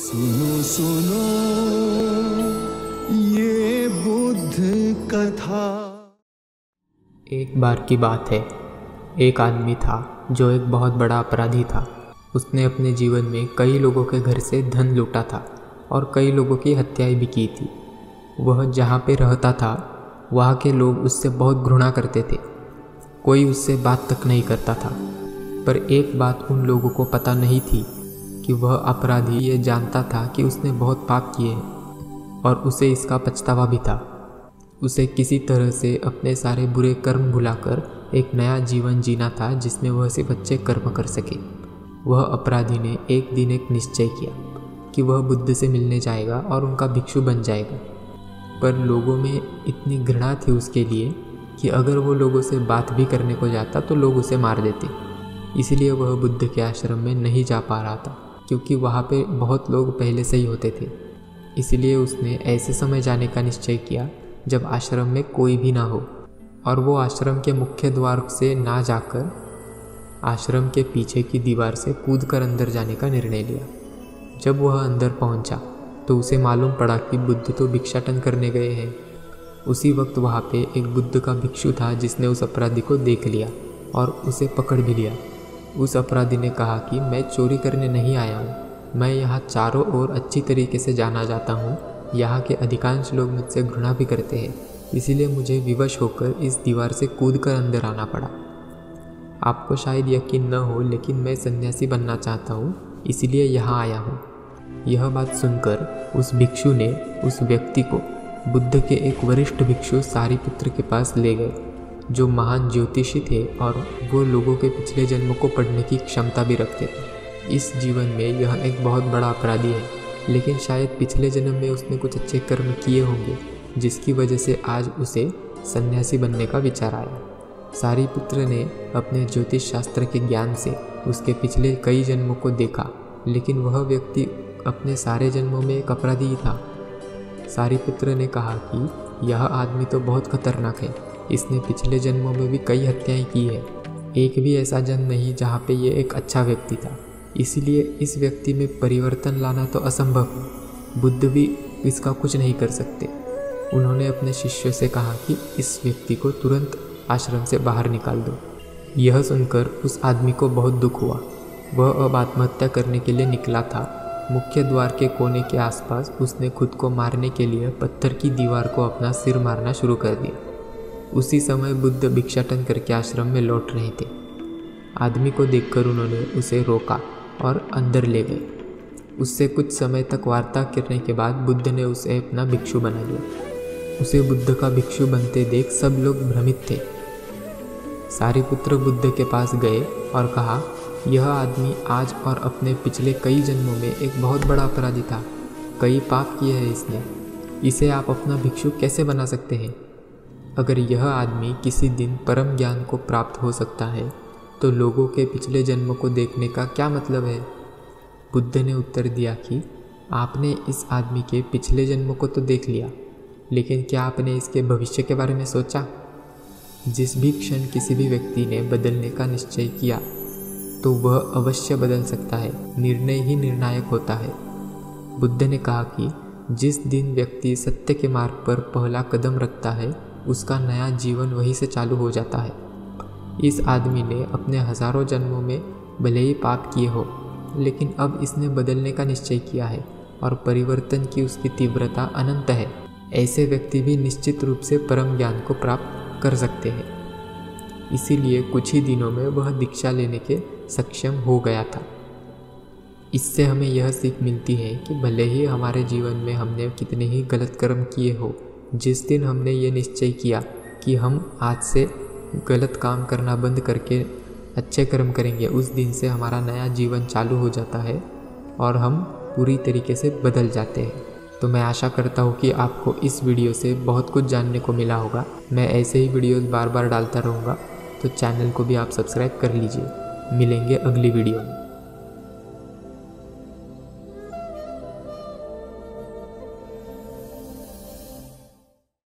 सुनो सुनो ये बुद्ध कथा। एक बार की बात है, एक आदमी था जो एक बहुत बड़ा अपराधी था। उसने अपने जीवन में कई लोगों के घर से धन लूटा था और कई लोगों की हत्याएं भी की थी। वह जहाँ पे रहता था वहाँ के लोग उससे बहुत घृणा करते थे। कोई उससे बात तक नहीं करता था। पर एक बात उन लोगों को पता नहीं थी कि वह अपराधी ये जानता था कि उसने बहुत पाप किए हैं और उसे इसका पछतावा भी था। उसे किसी तरह से अपने सारे बुरे कर्म भुलाकर एक नया जीवन जीना था जिसमें वह सिर्फ अच्छे कर्म कर सके। वह अपराधी ने एक दिन एक निश्चय किया कि वह बुद्ध से मिलने जाएगा और उनका भिक्षु बन जाएगा। पर लोगों में इतनी घृणा थी उसके लिए कि अगर वो लोगों से बात भी करने को जाता तो लोग उसे मार देते। इसलिए वह बुद्ध के आश्रम में नहीं जा पा रहा था क्योंकि वहाँ पे बहुत लोग पहले से ही होते थे। इसलिए उसने ऐसे समय जाने का निश्चय किया जब आश्रम में कोई भी ना हो, और वो आश्रम के मुख्य द्वार से ना जाकर आश्रम के पीछे की दीवार से कूदकर अंदर जाने का निर्णय लिया। जब वह अंदर पहुंचा तो उसे मालूम पड़ा कि बुद्ध तो भिक्षाटन करने गए हैं। उसी वक्त वहाँ पे एक बुद्ध का भिक्षु था जिसने उस अपराधी को देख लिया और उसे पकड़ भी लिया। उस अपराधी ने कहा कि मैं चोरी करने नहीं आया हूँ, मैं यहाँ चारों ओर अच्छी तरीके से जाना जाता हूँ। यहाँ के अधिकांश लोग मुझसे घृणा भी करते हैं, इसीलिए मुझे विवश होकर इस दीवार से कूदकर अंदर आना पड़ा। आपको शायद यकीन न हो, लेकिन मैं सन्यासी बनना चाहता हूँ, इसीलिए यहाँ आया हूँ। यह बात सुनकर उस भिक्षु ने उस व्यक्ति को बुद्ध के एक वरिष्ठ भिक्षु सारिपुत्र के पास ले गए, जो महान ज्योतिषी थे और वो लोगों के पिछले जन्म को पढ़ने की क्षमता भी रखते थे। इस जीवन में यह एक बहुत बड़ा अपराधी है, लेकिन शायद पिछले जन्म में उसने कुछ अच्छे कर्म किए होंगे जिसकी वजह से आज उसे सन्यासी बनने का विचार आया। सारिपुत्र ने अपने ज्योतिष शास्त्र के ज्ञान से उसके पिछले कई जन्मों को देखा, लेकिन वह व्यक्ति अपने सारे जन्मों में एक अपराधी ही था। सारिपुत्र ने कहा कि यह आदमी तो बहुत खतरनाक है, इसने पिछले जन्मों में भी कई हत्याएं की है। एक भी ऐसा जन्म नहीं जहाँ पे ये एक अच्छा व्यक्ति था, इसीलिए इस व्यक्ति में परिवर्तन लाना तो असंभव है। बुद्ध भी इसका कुछ नहीं कर सकते। उन्होंने अपने शिष्यों से कहा कि इस व्यक्ति को तुरंत आश्रम से बाहर निकाल दो। यह सुनकर उस आदमी को बहुत दुख हुआ। वह अब आत्महत्या करने के लिए निकला था। मुख्य द्वार के कोने के आसपास उसने खुद को मारने के लिए पत्थर की दीवार को अपना सिर मारना शुरू कर दिया। उसी समय बुद्ध भिक्षाटन करके आश्रम में लौट रहे थे। आदमी को देखकर उन्होंने उसे रोका और अंदर ले गए। उससे कुछ समय तक वार्ता करने के बाद बुद्ध ने उसे अपना भिक्षु बना लिया। उसे बुद्ध का भिक्षु बनते देख सब लोग भ्रमित थे। सारिपुत्र बुद्ध के पास गए और कहा, यह आदमी आज और अपने पिछले कई जन्मों में एक बहुत बड़ा अपराधी था, कई पाप किए हैं इसने, इसे आप अपना भिक्षु कैसे बना सकते हैं? अगर यह आदमी किसी दिन परम ज्ञान को प्राप्त हो सकता है तो लोगों के पिछले जन्मों को देखने का क्या मतलब है? बुद्ध ने उत्तर दिया कि आपने इस आदमी के पिछले जन्मों को तो देख लिया, लेकिन क्या आपने इसके भविष्य के बारे में सोचा? जिस भी क्षण किसी भी व्यक्ति ने बदलने का निश्चय किया तो वह अवश्य बदल सकता है। निर्णय ही निर्णायक होता है। बुद्ध ने कहा कि जिस दिन व्यक्ति सत्य के मार्ग पर पहला कदम रखता है उसका नया जीवन वहीं से चालू हो जाता है। इस आदमी ने अपने हजारों जन्मों में भले ही पाप किए हो, लेकिन अब इसने बदलने का निश्चय किया है और परिवर्तन की उसकी तीव्रता अनंत है। ऐसे व्यक्ति भी निश्चित रूप से परम ज्ञान को प्राप्त कर सकते हैं। इसीलिए कुछ ही दिनों में वह दीक्षा लेने के सक्षम हो गया था। इससे हमें यह सीख मिलती है कि भले ही हमारे जीवन में हमने कितने ही गलत कर्म किए हो, जिस दिन हमने ये निश्चय किया कि हम आज से गलत काम करना बंद करके अच्छे कर्म करेंगे, उस दिन से हमारा नया जीवन चालू हो जाता है और हम पूरी तरीके से बदल जाते हैं। तो मैं आशा करता हूँ कि आपको इस वीडियो से बहुत कुछ जानने को मिला होगा। मैं ऐसे ही वीडियोस बार बार डालता रहूँगा, तो चैनल को भी आप सब्सक्राइब कर लीजिए। मिलेंगे अगली वीडियो में।